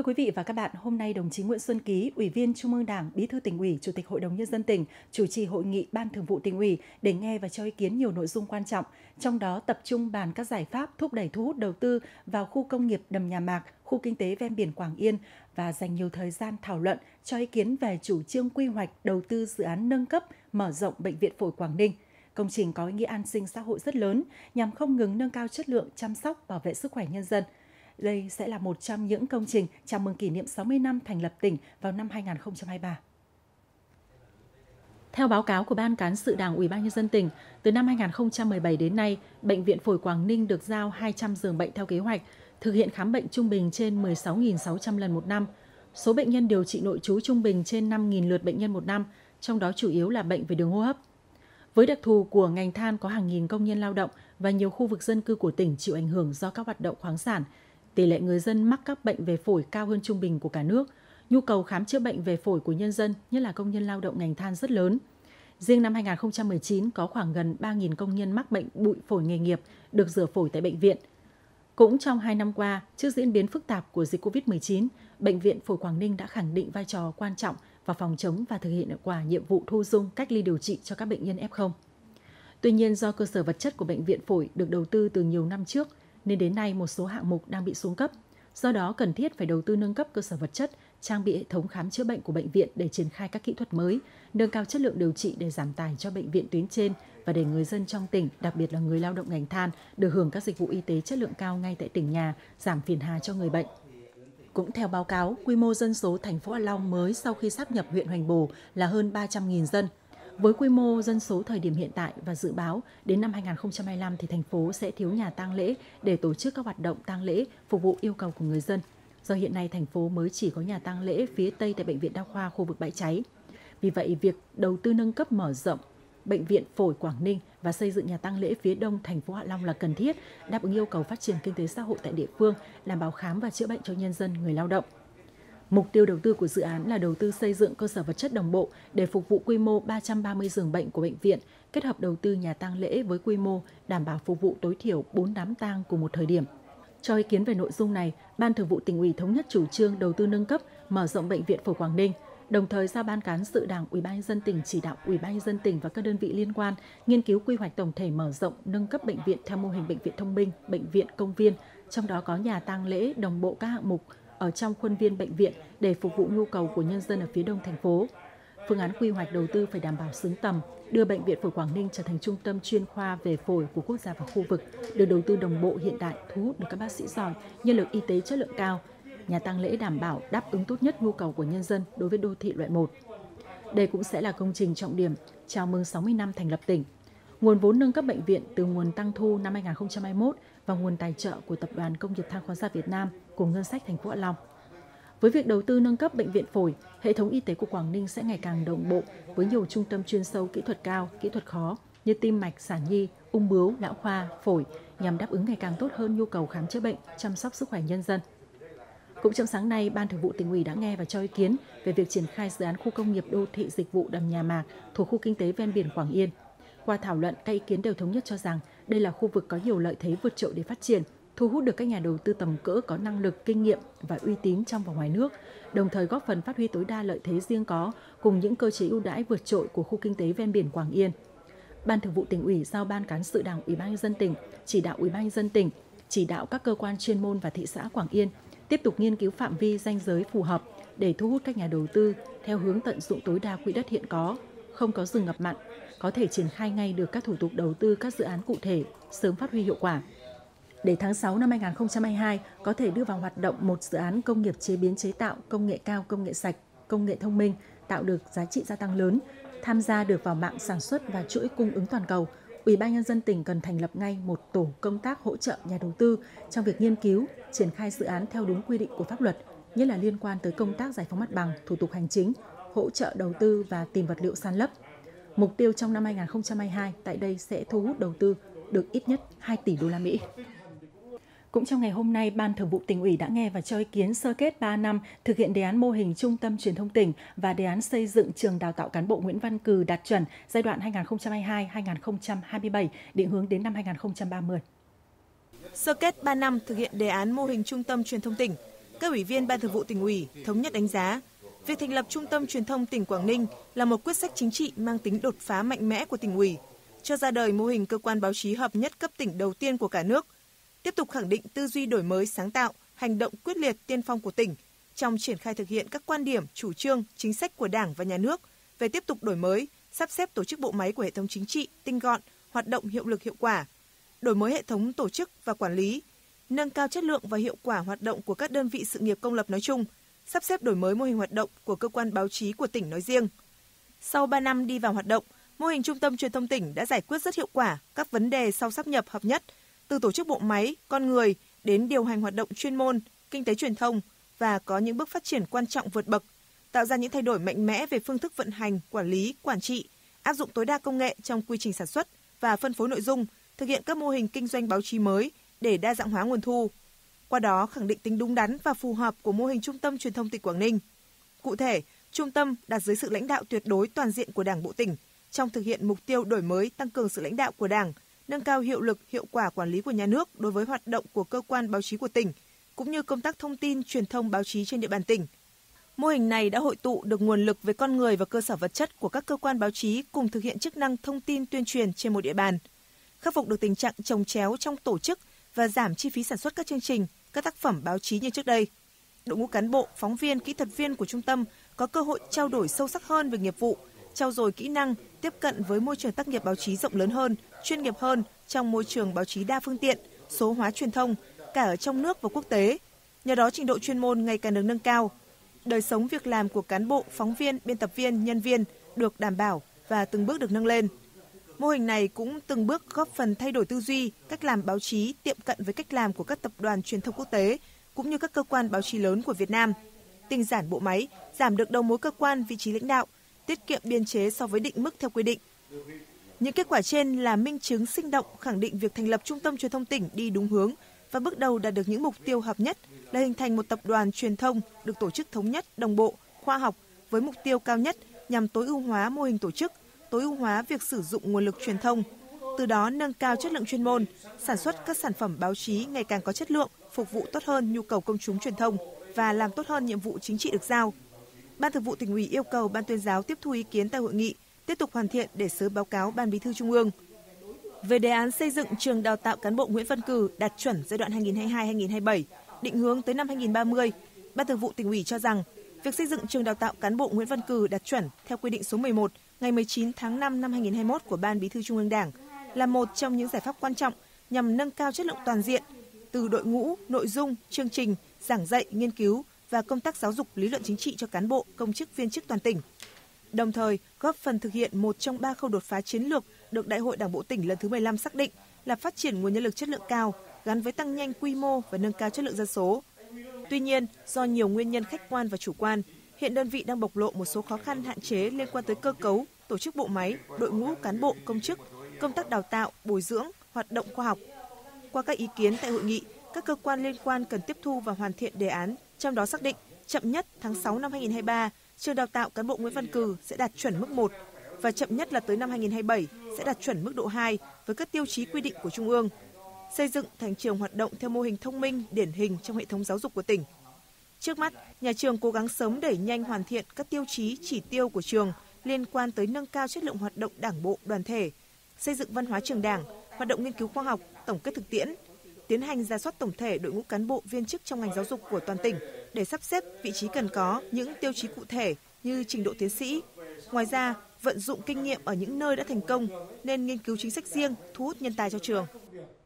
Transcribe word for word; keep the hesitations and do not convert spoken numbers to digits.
quý vị và các bạn, hôm nay đồng chí Nguyễn Xuân Ký, Ủy viên Trung ương Đảng, Bí thư Tỉnh ủy, Chủ tịch Hội đồng Nhân dân tỉnh, chủ trì hội nghị Ban Thường vụ Tỉnh ủy để nghe và cho ý kiến nhiều nội dung quan trọng, trong đó tập trung bàn các giải pháp thúc đẩy thu hút đầu tư vào khu công nghiệp Đầm Nhà Mạc, khu kinh tế ven biển Quảng Yên và dành nhiều thời gian thảo luận cho ý kiến về chủ trương quy hoạch đầu tư dự án nâng cấp, mở rộng Bệnh viện Phổi Quảng Ninh. Công trình có ý nghĩa an sinh xã hội rất lớn nhằm không ngừng nâng cao chất lượng chăm sóc, bảo vệ sức khỏe nhân dân. Đây sẽ là một trong những công trình chào mừng kỷ niệm sáu mươi năm thành lập tỉnh vào năm hai nghìn không trăm hai mươi ba. Theo báo cáo của Ban Cán sự Đảng Ủy ban Nhân dân tỉnh, từ năm hai nghìn không trăm mười bảy đến nay, Bệnh viện Phổi Quảng Ninh được giao hai trăm giường bệnh theo kế hoạch, thực hiện khám bệnh trung bình trên mười sáu nghìn sáu trăm lần một năm. Số bệnh nhân điều trị nội trú trung bình trên năm nghìn lượt bệnh nhân một năm, trong đó chủ yếu là bệnh về đường hô hấp. Với đặc thù của ngành than có hàng nghìn công nhân lao động và nhiều khu vực dân cư của tỉnh chịu ảnh hưởng do các hoạt động khoáng sản, tỷ lệ người dân mắc các bệnh về phổi cao hơn trung bình của cả nước. Nhu cầu khám chữa bệnh về phổi của nhân dân, nhất là công nhân lao động ngành than rất lớn. Riêng năm hai nghìn không trăm mười chín có khoảng gần ba nghìn công nhân mắc bệnh bụi phổi nghề nghiệp được rửa phổi tại bệnh viện. Cũng trong hai năm qua, trước diễn biến phức tạp của dịch covid mười chín, Bệnh viện Phổi Quảng Ninh đã khẳng định vai trò quan trọng vào phòng chống và thực hiện hiệu quả nhiệm vụ thu dung cách ly điều trị cho các bệnh nhân ép không. Tuy nhiên, do cơ sở vật chất của Bệnh viện Phổi được đầu tư từ nhiều năm trước, nên đến nay một số hạng mục đang bị xuống cấp. Do đó, cần thiết phải đầu tư nâng cấp cơ sở vật chất, trang bị hệ thống khám chữa bệnh của bệnh viện để triển khai các kỹ thuật mới, nâng cao chất lượng điều trị để giảm tải cho bệnh viện tuyến trên và để người dân trong tỉnh, đặc biệt là người lao động ngành than, được hưởng các dịch vụ y tế chất lượng cao ngay tại tỉnh nhà, giảm phiền hà cho người bệnh. Cũng theo báo cáo, quy mô dân số thành phố Hạ Long mới sau khi sáp nhập huyện Hoành Bồ là hơn ba trăm nghìn dân. Với quy mô dân số thời điểm hiện tại và dự báo đến năm hai nghìn không trăm hai mươi lăm thì thành phố sẽ thiếu nhà tang lễ để tổ chức các hoạt động tang lễ phục vụ yêu cầu của người dân. Do hiện nay thành phố mới chỉ có nhà tang lễ phía Tây tại Bệnh viện Đa khoa khu vực Bãi Cháy. Vì vậy, việc đầu tư nâng cấp mở rộng Bệnh viện Phổi Quảng Ninh và xây dựng nhà tang lễ phía Đông thành phố Hạ Long là cần thiết, đáp ứng yêu cầu phát triển kinh tế xã hội tại địa phương, đảm bảo khám và chữa bệnh cho nhân dân, người lao động. Mục tiêu đầu tư của dự án là đầu tư xây dựng cơ sở vật chất đồng bộ để phục vụ quy mô ba trăm ba mươi giường bệnh của bệnh viện, kết hợp đầu tư nhà tang lễ với quy mô đảm bảo phục vụ tối thiểu bốn đám tang cùng một thời điểm. Cho ý kiến về nội dung này, Ban Thường vụ Tỉnh ủy thống nhất chủ trương đầu tư nâng cấp, mở rộng Bệnh viện Phổi Quảng Ninh, đồng thời giao Ban Cán sự Đảng Ủy ban Nhân dân tỉnh chỉ đạo Ủy ban Nhân dân tỉnh và các đơn vị liên quan nghiên cứu quy hoạch tổng thể mở rộng, nâng cấp bệnh viện theo mô hình bệnh viện thông minh, bệnh viện công viên, trong đó có nhà tang lễ đồng bộ các hạng mục ở trong khuôn viên bệnh viện để phục vụ nhu cầu của nhân dân ở phía đông thành phố. Phương án quy hoạch đầu tư phải đảm bảo xứng tầm, đưa Bệnh viện Phổi Quảng Ninh trở thành trung tâm chuyên khoa về phổi của quốc gia và khu vực, được đầu tư đồng bộ hiện đại, thu hút được các bác sĩ giỏi, nhân lực y tế chất lượng cao. Nhà tang lễ đảm bảo đáp ứng tốt nhất nhu cầu của nhân dân đối với đô thị loại một. Đây cũng sẽ là công trình trọng điểm chào mừng sáu mươi năm thành lập tỉnh. Nguồn vốn nâng cấp bệnh viện từ nguồn tăng thu năm hai nghìn không trăm hai mươi mốt và nguồn tài trợ của Tập đoàn Công nghiệp Than khoáng sản Việt Nam cùng ngân sách thành phố Hạ Long. Với việc đầu tư nâng cấp bệnh viện phổi, hệ thống y tế của Quảng Ninh sẽ ngày càng đồng bộ với nhiều trung tâm chuyên sâu kỹ thuật cao, kỹ thuật khó như tim mạch, sản nhi, ung bướu, lão khoa, phổi nhằm đáp ứng ngày càng tốt hơn nhu cầu khám chữa bệnh, chăm sóc sức khỏe nhân dân. Cũng trong sáng nay, Ban Thường vụ Tỉnh ủy đã nghe và cho ý kiến về việc triển khai dự án khu công nghiệp đô thị dịch vụ Đầm Nhà Mạc thuộc khu kinh tế ven biển Quảng Yên. Qua thảo luận, các ý kiến đều thống nhất cho rằng đây là khu vực có nhiều lợi thế vượt trội để phát triển, thu hút được các nhà đầu tư tầm cỡ có năng lực, kinh nghiệm và uy tín trong và ngoài nước, đồng thời góp phần phát huy tối đa lợi thế riêng có cùng những cơ chế ưu đãi vượt trội của khu kinh tế ven biển Quảng Yên. Ban Thường vụ Tỉnh ủy giao Ban Cán sự Đảng Ủy ban Nhân dân tỉnh chỉ đạo Ủy ban Nhân dân tỉnh chỉ đạo các cơ quan chuyên môn và thị xã Quảng Yên tiếp tục nghiên cứu phạm vi ranh giới phù hợp để thu hút các nhà đầu tư theo hướng tận dụng tối đa quỹ đất hiện có, không có rừng ngập mặn, có thể triển khai ngay được các thủ tục đầu tư các dự án cụ thể, sớm phát huy hiệu quả. Để tháng sáu năm hai nghìn không trăm hai mươi hai có thể đưa vào hoạt động một dự án công nghiệp chế biến chế tạo, công nghệ cao, công nghệ sạch, công nghệ thông minh, tạo được giá trị gia tăng lớn, tham gia được vào mạng sản xuất và chuỗi cung ứng toàn cầu, Ủy ban Nhân dân tỉnh cần thành lập ngay một tổ công tác hỗ trợ nhà đầu tư trong việc nghiên cứu, triển khai dự án theo đúng quy định của pháp luật, nhất là liên quan tới công tác giải phóng mặt bằng, thủ tục hành chính, hỗ trợ đầu tư và tìm vật liệu san lấp. Mục tiêu trong năm hai nghìn không trăm hai mươi hai tại đây sẽ thu hút đầu tư được ít nhất hai tỷ đô la Mỹ. Cũng trong ngày hôm nay, Ban Thường vụ Tỉnh ủy đã nghe và cho ý kiến sơ kết ba năm thực hiện đề án mô hình Trung tâm Truyền thông tỉnh và đề án xây dựng trường đào tạo cán bộ Nguyễn Văn Cừ đạt chuẩn giai đoạn hai nghìn không trăm hai mươi hai đến hai nghìn không trăm hai mươi bảy, định hướng đến năm hai nghìn không trăm ba mươi. Sơ kết ba năm thực hiện đề án mô hình Trung tâm Truyền thông tỉnh, các ủy viên Ban Thường vụ Tỉnh ủy thống nhất đánh giá, việc thành lập Trung tâm Truyền thông tỉnh Quảng Ninh là một quyết sách chính trị mang tính đột phá mạnh mẽ của Tỉnh ủy, cho ra đời mô hình cơ quan báo chí hợp nhất cấp tỉnh đầu tiên của cả nước, tiếp tục khẳng định tư duy đổi mới sáng tạo, hành động quyết liệt tiên phong của tỉnh trong triển khai thực hiện các quan điểm, chủ trương, chính sách của Đảng và Nhà nước về tiếp tục đổi mới, sắp xếp tổ chức bộ máy của hệ thống chính trị tinh gọn, hoạt động hiệu lực hiệu quả, đổi mới hệ thống tổ chức và quản lý, nâng cao chất lượng và hiệu quả hoạt động của các đơn vị sự nghiệp công lập nói chung, sắp xếp đổi mới mô hình hoạt động của cơ quan báo chí của tỉnh nói riêng. Sau ba năm đi vào hoạt động, mô hình Trung tâm Truyền thông tỉnh đã giải quyết rất hiệu quả các vấn đề sau sáp nhập hợp nhất, từ tổ chức bộ máy, con người đến điều hành hoạt động chuyên môn, kinh tế truyền thông và có những bước phát triển quan trọng vượt bậc, tạo ra những thay đổi mạnh mẽ về phương thức vận hành, quản lý, quản trị, áp dụng tối đa công nghệ trong quy trình sản xuất và phân phối nội dung, thực hiện các mô hình kinh doanh báo chí mới để đa dạng hóa nguồn thu. Qua đó khẳng định tính đúng đắn và phù hợp của mô hình Trung tâm Truyền thông tỉnh Quảng Ninh. Cụ thể, trung tâm đặt dưới sự lãnh đạo tuyệt đối toàn diện của Đảng bộ tỉnh trong thực hiện mục tiêu đổi mới, tăng cường sự lãnh đạo của Đảng, nâng cao hiệu lực, hiệu quả quản lý của nhà nước đối với hoạt động của cơ quan báo chí của tỉnh, cũng như công tác thông tin, truyền thông báo chí trên địa bàn tỉnh. Mô hình này đã hội tụ được nguồn lực về con người và cơ sở vật chất của các cơ quan báo chí cùng thực hiện chức năng thông tin tuyên truyền trên một địa bàn, khắc phục được tình trạng chồng chéo trong tổ chức và giảm chi phí sản xuất các chương trình, các tác phẩm báo chí như trước đây. Đội ngũ cán bộ, phóng viên, kỹ thuật viên của trung tâm có cơ hội trao đổi sâu sắc hơn về nghiệp vụ, trau dồi kỹ năng, tiếp cận với môi trường tác nghiệp báo chí rộng lớn hơn, chuyên nghiệp hơn trong môi trường báo chí đa phương tiện, số hóa truyền thông, cả ở trong nước và quốc tế. Nhờ đó trình độ chuyên môn ngày càng được nâng cao. Đời sống việc làm của cán bộ, phóng viên, biên tập viên, nhân viên được đảm bảo và từng bước được nâng lên. Mô hình này cũng từng bước góp phần thay đổi tư duy, cách làm báo chí tiệm cận với cách làm của các tập đoàn truyền thông quốc tế, cũng như các cơ quan báo chí lớn của Việt Nam. Tinh giản bộ máy, giảm được đầu mối cơ quan, vị trí lãnh đạo, tiết kiệm biên chế so với định mức theo quy định. Những kết quả trên là minh chứng sinh động khẳng định việc thành lập Trung tâm Truyền thông tỉnh đi đúng hướng và bước đầu đạt được những mục tiêu hợp nhất là hình thành một tập đoàn truyền thông được tổ chức thống nhất, đồng bộ, khoa học với mục tiêu cao nhất nhằm tối ưu hóa mô hình tổ chức, tối ưu hóa việc sử dụng nguồn lực truyền thông, từ đó nâng cao chất lượng chuyên môn, sản xuất các sản phẩm báo chí ngày càng có chất lượng, phục vụ tốt hơn nhu cầu công chúng truyền thông và làm tốt hơn nhiệm vụ chính trị được giao. Ban Thường vụ Tỉnh ủy yêu cầu Ban Tuyên giáo tiếp thu ý kiến tại hội nghị, tiếp tục hoàn thiện để sớm báo cáo Ban Bí thư Trung ương. Về đề án xây dựng trường đào tạo cán bộ Nguyễn Văn Cừ đạt chuẩn giai đoạn hai nghìn không trăm hai mươi hai đến hai nghìn không trăm hai mươi bảy, định hướng tới năm hai nghìn không trăm ba mươi, Ban Thường vụ Tỉnh ủy cho rằng việc xây dựng trường đào tạo cán bộ Nguyễn Văn Cừ đạt chuẩn theo quy định số mười một ngày mười chín tháng năm năm hai nghìn không trăm hai mươi mốt của Ban Bí thư Trung ương Đảng là một trong những giải pháp quan trọng nhằm nâng cao chất lượng toàn diện từ đội ngũ, nội dung, chương trình, giảng dạy, nghiên cứu và công tác giáo dục lý luận chính trị cho cán bộ, công chức, viên chức toàn tỉnh. Đồng thời, góp phần thực hiện một trong ba khâu đột phá chiến lược được Đại hội Đảng bộ tỉnh lần thứ mười lăm xác định là phát triển nguồn nhân lực chất lượng cao gắn với tăng nhanh quy mô và nâng cao chất lượng dân số. Tuy nhiên, do nhiều nguyên nhân khách quan và chủ quan, hiện đơn vị đang bộc lộ một số khó khăn hạn chế liên quan tới cơ cấu, tổ chức bộ máy, đội ngũ cán bộ, công chức, công tác đào tạo, bồi dưỡng, hoạt động khoa học. Qua các ý kiến tại hội nghị, các cơ quan liên quan cần tiếp thu và hoàn thiện đề án, trong đó xác định chậm nhất tháng sáu năm hai nghìn không trăm hai mươi ba, trường đào tạo cán bộ Nguyễn Văn Cừ sẽ đạt chuẩn mức một và chậm nhất là tới năm hai nghìn không trăm hai mươi bảy sẽ đạt chuẩn mức độ hai với các tiêu chí quy định của Trung ương. Xây dựng thành trường hoạt động theo mô hình thông minh, điển hình trong hệ thống giáo dục của tỉnh. Trước mắt, nhà trường cố gắng sớm đẩy nhanh hoàn thiện các tiêu chí chỉ tiêu của trường liên quan tới nâng cao chất lượng hoạt động đảng bộ, đoàn thể, xây dựng văn hóa trường đảng, hoạt động nghiên cứu khoa học, tổng kết thực tiễn, tiến hành rà soát tổng thể đội ngũ cán bộ viên chức trong ngành giáo dục của toàn tỉnh để sắp xếp vị trí cần có những tiêu chí cụ thể như trình độ tiến sĩ. Ngoài ra, vận dụng kinh nghiệm ở những nơi đã thành công nên nghiên cứu chính sách riêng thu hút nhân tài cho trường.